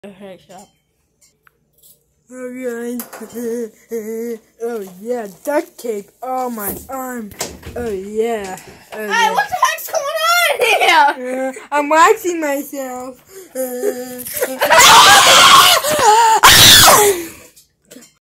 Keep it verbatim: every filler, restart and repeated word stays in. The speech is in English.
hair shop. Alright. Oh yeah, duct tape. Oh my arm. Oh yeah. Oh, Hey, yeah. what the heck's going on here? Uh, I'm waxing myself. Uh,